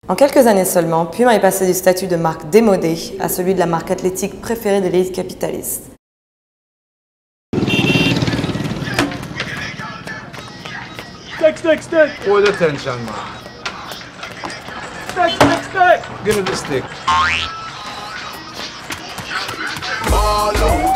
En quelques années seulement, Puma est passé du statut de marque démodée à celui de la marque athlétique préférée de l'élite capitaliste. Stick! Hold attention, man. Stick! Give me the stick.